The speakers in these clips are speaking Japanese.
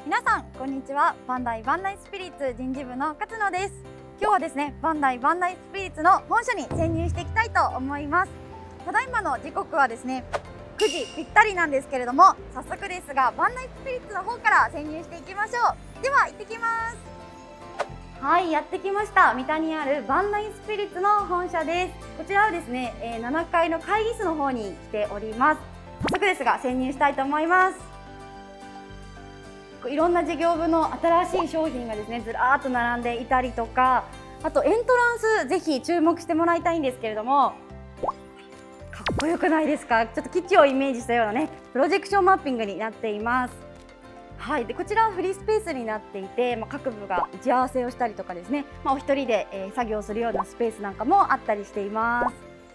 皆さんこんにちは。バンダイスピリッツ人事部の勝野です。今日はですね、バンダイスピリッツの本社に潜入していきたいと思います。ただいまの時刻はですね、9時ぴったりなんですけれども、早速ですがバンダイスピリッツの方から潜入していきましょう。では行ってきます。はい、やってきました。三田にあるバンダイスピリッツの本社です。こちらはですね、7階の会議室の方に来ております。早速ですが潜入したいと思います。いろんな事業部の新しい商品がですねずらーっと並んでいたりとか、あとエントランスぜひ注目してもらいたいんですけれども、かっこよくないですか？ちょっと基地をイメージしたようなねプロジェクションマッピングになっています。はい、でこちらはフリースペースになっていて、各部が打ち合わせをしたりとかですね、お一人で、作業するようなスペースなんかもあったりしています。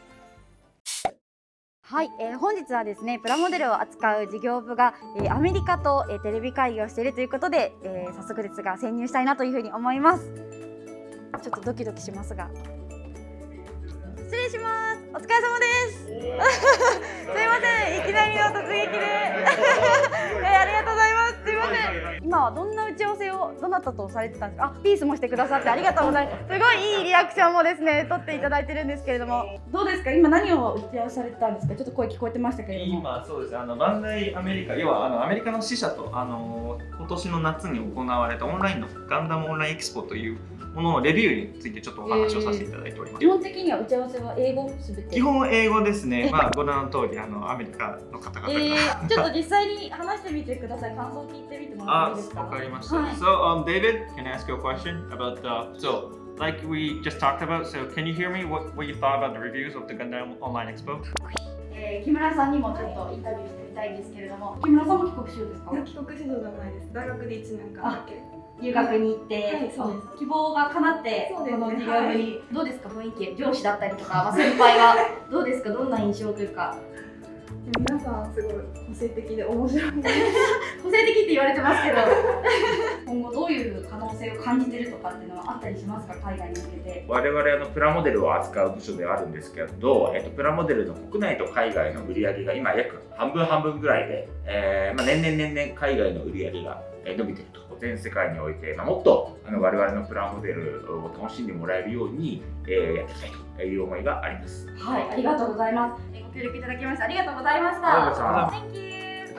はい、本日はですねプラモデルを扱う事業部が、アメリカと、テレビ会議をしているということで、早速ですが潜入したいなというふうに思います。ちょっとドキドキしますが失礼します。お疲れ様ですすいません、いきなりの突撃でありがとうございます。すいません、今はどんな打ち合わせをどなたとされてたんですか？ピースもしてくださってありがとうございます。すごいいいリアクションもですね取っていただいてるんですけれども、どうですか？今何を打ち合わせされてたんですか？ちょっと声聞こえてましたけれども。 今そうです、バンダイアメリカ、要はアメリカの支社と今年の夏に行われたオンラインのガンダムオンラインエキスポというもののレビューについてちょっとお話をさせていただいております。 基本的には打ち合わせは英語すべて？ 基本英語ですね。ご覧の通りアメリカの方々が、 ちょっと実際に話してみてください。感想を聞いてみてもらっていいですか？ わかりました。So, David, can I ask you a question about like we just talked about, so can you hear me? What you thought about the reviews of the Gundam Online Expo? 木村さんにもちょっとインタビューしてみたいんですけれども、木村さんも帰国子女ですか？ 帰国子女じゃないです。大学で1年間だけ留学に行って、 はい、そうです。 希望が叶って、 そうですね、 この事業部に、どうですか雰囲気、上司だったりとか、先輩はどうですか？どんな印象というか。 皆さんすごい個性的で面白い個性的って言われてますけど今後どういう可能性を感じてるとかっていうのはあったりしますか？海外に向けて。 我々プラモデルを扱う部署ではあるんですけど、プラモデルの国内と海外の売り上げが今約半分ぐらいで、年々海外の売り上げが伸びていると。全世界において、もっと我々のプラモデルを楽しんでもらえるように、やっていきたいという思いがあります。 はい、ありがとうございます。ご協力いただきましてありがとうございました。Thank you.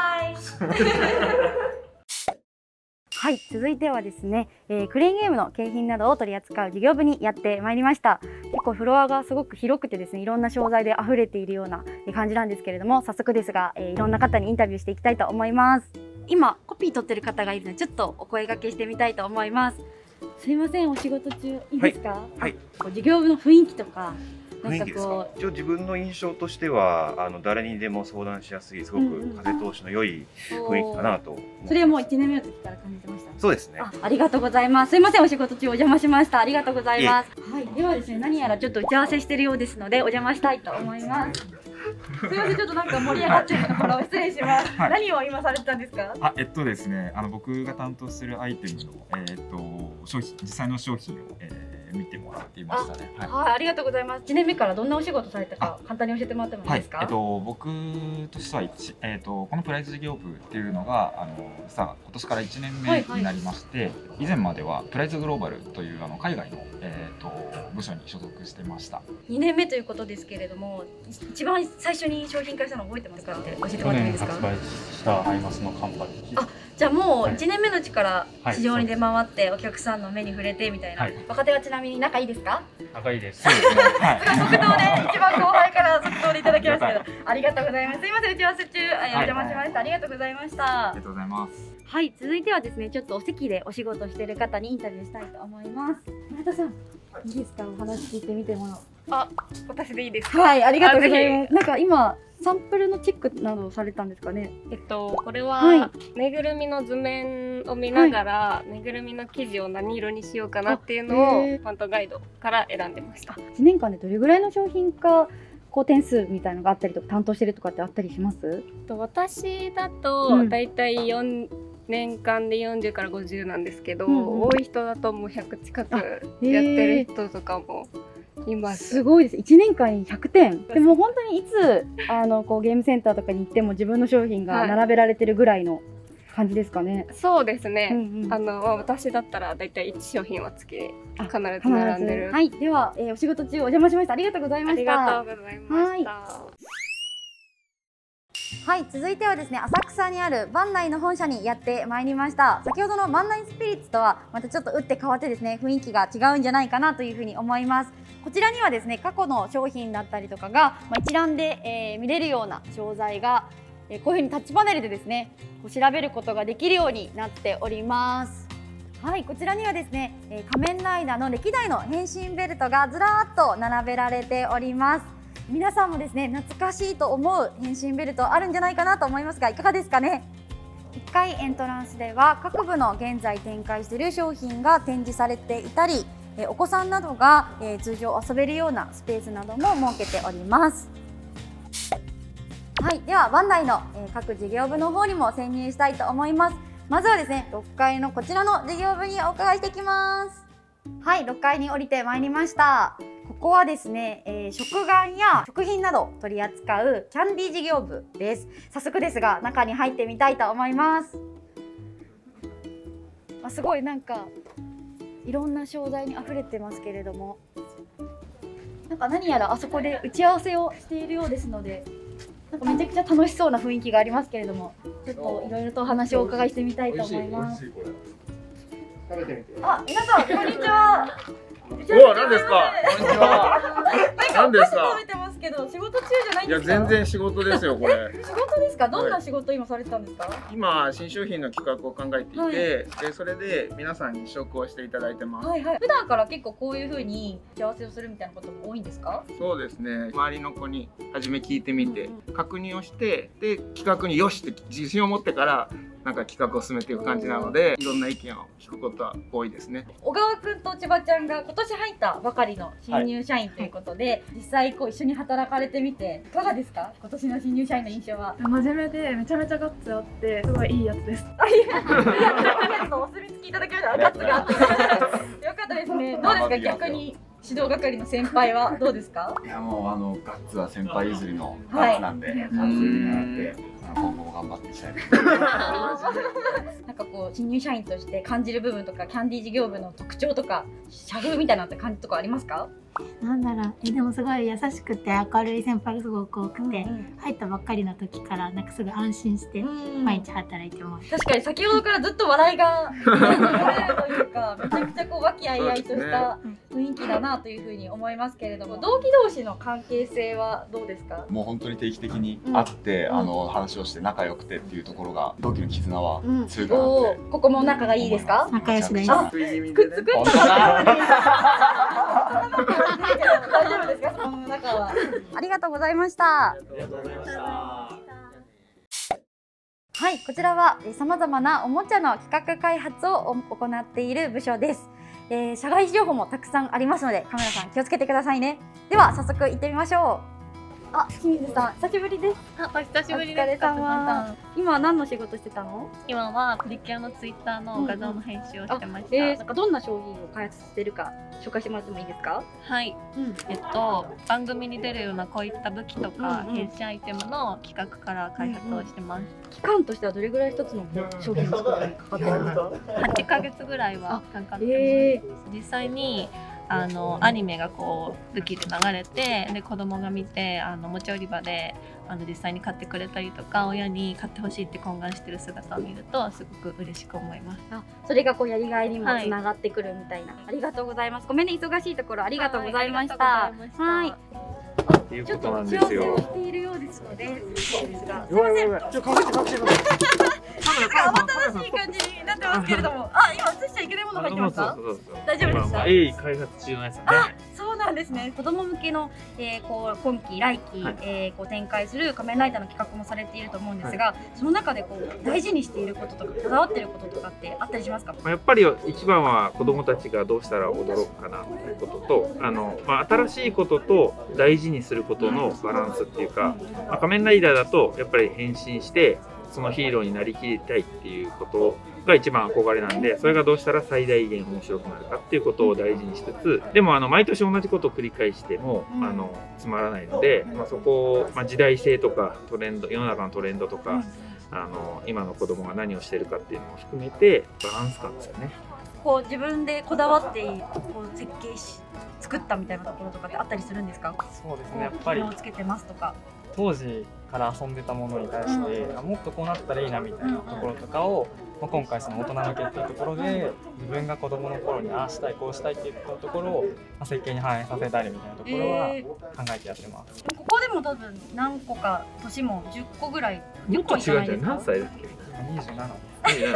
Bye. はい、続いてはですね、クレーンゲームの景品などを取り扱う事業部にやってまいりました。結構フロアがすごく広くてですね、いろんな商材で溢れているような感じなんですけれども、早速ですが、いろんな方にインタビューしていきたいと思います。今コピー取ってる方がいるのでちょっとお声掛けしてみたいと思います。すいません、お仕事中いいですか？ はい。 事業部の雰囲気とか。 雰囲気ですか？一応自分の印象としては誰にでも相談しやすいすごく風通しの良い雰囲気かなと。 それはもう1年目の時から感じてました？ そうですね。 ありがとうございます。すいません、お仕事中お邪魔しました。ありがとうございます。はい、ではですね、何やらちょっと打ち合わせしているようですのでお邪魔したいと思います。すみません、ちょっとなんか盛り上がってるところを失礼します。何を今されてたんですか？ ですね、僕が担当するアイテムの実際の商品を見てもらっていましたね。 はい、ありがとうございます。1年目からどんなお仕事されたか簡単に教えてもらってもいいですか？ 僕としてはこのプライズ事業部っていうのが今年から1年目になりまして、以前まではプライズグローバルという海外の部署に所属してました。 2年目ということですけれども、一番最初に商品化したの覚えてますかって教えてもらってもいいですか？ 去年発売したアイマスのカンパニー。 じゃあもう1年目のうちから市場に出回ってお客さんの目に触れてみたいな。若手はちなみに仲いいですか？ 仲いいです。 即答で一番後輩から即答でいただきましたけど、ありがとうございます。すいません、打ち合わせ中お邪魔しました。ありがとうございました。 ありがとうございます。 はい、続いてはですね、ちょっとお席でお仕事している方にインタビューしたいと思います。村田さん、いいですか？お話聞いてみてもらおう。 私でいいですか？ はい、ありがとうございます。なんか今サンプルのチェックなどをされたんですかね？ これはぬいぐるみの図面を見ながら、ぬいぐるみの生地を何色にしようかなっていうのをファントガイドから選んでました。 1年間でどれぐらいの商品化点数みたいなのがあったりとか担当してるとかってあったりします？ 私だとだいたい4年間で40から50なんですけど、多い人だともう100近くやってる人とかもいます。 すごいです。1年間に100点。でも本当にいつゲームセンターとかに行っても自分の商品が並べられてるぐらいの感じですかね。 そうですね。 うんうん、 私だったらだいたい1商品は月で必ず並んでる。 はい、では、お仕事中お邪魔しました。ありがとうございました。 ありがとうございました。 はい、続いてはですね、浅草にあるバンダイの本社にやってまいりました。先ほどのバンダイスピリッツとはまたちょっと打って変わってですね、雰囲気が違うんじゃないかなというふうに思います。こちらにはですね、過去の商品だったりとかが、一覧で、見れるような商材が、こういうふうにタッチパネルでですね、こう調べることができるようになっております。はい、こちらにはですね、仮面ライダーの歴代の変身ベルトがずらーっと並べられております。皆さんもですね、懐かしいと思う変身ベルトあるんじゃないかなと思いますが、いかがですかね。1階エントランスでは各部の現在展開している商品が展示されていたり、お子さんなどが通常遊べるようなスペースなども設けております。はい、ではバンダイの各事業部の方にも潜入したいと思います。まずはですね、6階のこちらの事業部にお伺いしていきます。はい、6階に降りてまいりました。ここはですね、食玩や食品など取り扱うキャンディー事業部です。早速ですが中に入ってみたいと思います。すごいなんかいろんな商材にあふれてますけれども、なんか何やらあそこで打ち合わせをしているようですので、なんかめちゃくちゃ楽しそうな雰囲気がありますけれども、ちょっといろいろとお話をお伺いしてみたいと思います。 食べてみて。 あ、皆さんこんにちは。 おお、何ですか。こんにちは。何ですか。 食べてますけど、仕事中じゃないんいや、 ですか。 全然仕事ですよ、これ。 仕事ですか。どんな仕事今されてたんですか。 今、新商品の企画を考えていて、で、それで皆さんに試食をしていただいてます。 はいはい。普段から結構こういう風に打ち合わせをするみたいなことも多いんですか。 そうですね。周りの子に初め聞いてみて、確認をして、で、企画によしって自信を持ってから。なんか企画を進めていく感じなので、いろんな意見を聞くことは多いですね。 小川くんと千葉ちゃんが今年入ったばかりの新入社員ということで、実際こう一緒に働かれてみていかがですか。今年の新入社員の印象は。 真面目でめちゃめちゃガッツあってすごいいいやつです。 お墨付きいただけました。ガッツがあってよかったですね。どうですか、逆に指導係の先輩はどうですか。 いや、もうガッツは先輩譲りのガッツなんで、ガッツに習って今後も頑張っていきたいです。 なんかこう新入社員として感じる部分とか、キャンディー事業部の特徴とか社風みたいなって感じとかありますか。 なんだろう、でもすごい優しくて明るい先輩がすごく多くて、入ったばっかりの時からなんかすごい安心して毎日働いてます。 確かに先ほどからずっと笑いがというか、めちゃくちゃこう和気あいあいとした雰囲気だなというふうに思いますけれども、同期同士の関係性はどうですか。 もう本当に定期的に会って、話をして仲良くてっていうところが同期の絆は強いかなって。 ここも仲がいいですか。 仲良しです。 くっつくっと大丈夫ですか、その中は。ありがとうございました。はい、こちらはさまざまなおもちゃの企画開発を行っている部署です。社外情報もたくさんありますので、カメラさん気をつけてくださいね。では早速行ってみましょう。あ、清水さん、久しぶりです。 お久しぶりです。 お疲れ様。今何の仕事してたの？ 今はプリキュアのツイッターの画像の編集をしてました。 なんかどんな商品を開発してるか紹介してもらってもいいですか？ はい。番組に出るようなこういった武器とか変身アイテムの企画から開発をしてます。 期間としてはどれぐらい一つの商品を作るのにかかってるんですか ？8ヶ月ぐらいはかかってます。実際にアニメがこう武器で流れて、で子供が見ておもちゃ売り場で実際に買ってくれたりとか、親に買ってほしいって懇願してる姿を見るとすごく嬉しく思います。 それがこうやりがいにもつながってくるみたいな。ありがとうございます。ごめんね、忙しいところありがとうございました。はい。 っていうことなんですよ。 しているようですので、すいません。 ちょっと隠して慌ただしい感じになってますけれども、あ、今映しちゃいけないもの入ってますか？大丈夫ですか？ 鋭意開発中のやつね。 あ、そうなんですね。子供向けのこう今期来期こう展開する仮面ライダーの企画もされていると思うんですが、その中でこう大事にしていることとかこだわっていることとかってあったりしますか？ やっぱり一番は子供たちがどうしたら驚くかなということと、新しいことと大事にすることのバランスっていうか、仮面ライダーだとやっぱり変身してそのヒーローになりきりたいっていうことが一番憧れなんで、それがどうしたら最大限面白くなるかっていうことを大事にしつつ、でも毎年同じことを繰り返してもつまらないので、そこを時代性とかトレンド、世の中のトレンドとか今の子供が何をしてるかっていうのも含めてバランス感ですよね。 こう自分でこだわってこう設計し作ったみたいなところとかってあったりするんですか？ そうですね、やっぱり機能をつけてますとか。 当時から遊んでたものに対して、もっとこうなったらいいなみたいなところとかを、今回その大人向けっていうところで自分が子供の頃にああしたいこうしたいっていったところを設計に反映させたりみたいなところは考えてやってます。 ここでも多分何個か年も10個ぐらい。 もっと違うんじゃない？何歳だっけ 27。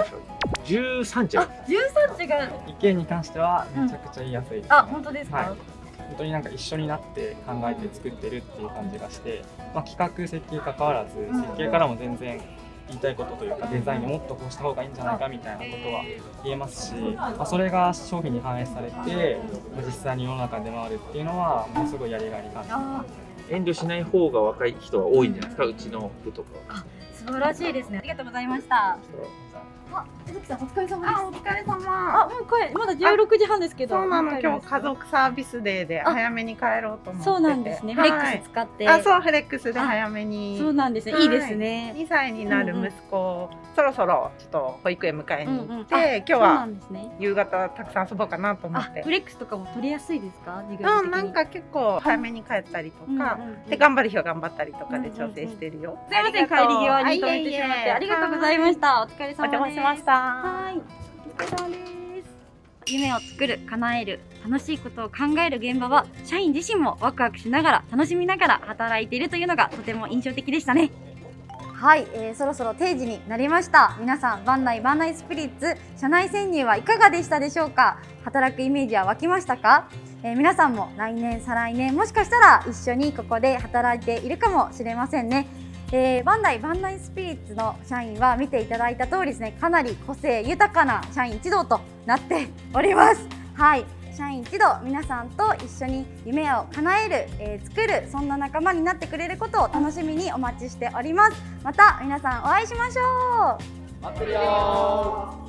13違う。 13違う。 意見に関してはめちゃくちゃ言いやすいです、ね。 あ、本当ですか？ はい、本当になんか一緒になって考えて作ってるっていう感じがして、企画設計関わらず設計からも全然言いたいことというかデザインにもっとこうした方がいいんじゃないかみたいなことは言えますし、それが商品に反映されて実際に世の中に出回るっていうのはものすごいやりがいに感じます。 遠慮しない方が若い人は多いんじゃないですか、うちの部とかは。 素晴らしいですね。ありがとうございました。江崎さんお疲れ様です。 お疲れ様。 もうこれまだ16時半ですけど。 そうなの、今日家族サービスデーで早めに帰ろうと思ってて。 そうなんですね。フレックス使って。 そう、フレックスで早めに。 そうなんですね。いいですね。 2歳になる息子、そろそろちょっと保育園迎えに行って、今日は夕方たくさん遊ぼうかなと思って。 フレックスとかも取りやすいですか？ なんか結構早めに帰ったりとか、で頑張る日は頑張ったりとかで調整してるよ。 すいません、帰り際に止めてしまってありがとうございました。お疲れ様です。 お邪魔しました。 はい、お疲れ様です。夢を作る、叶える、楽しいことを考える現場は社員自身もワクワクしながら楽しみながら働いているというのがとても印象的でしたね。はい、そろそろ定時になりました。皆さん、バンダイスピリッツ社内潜入はいかがでしたでしょうか？働くイメージは湧きましたか？皆さんも来年再来年もしかしたら一緒にここで働いているかもしれませんね。バンダイスピリッツの社員は見ていただいた通りですね、かなり個性豊かな社員一同となっております。はい、社員一同皆さんと一緒に夢を叶える、作る、そんな仲間になってくれることを楽しみにお待ちしております。また皆さんお会いしましょう。 待ってるよー。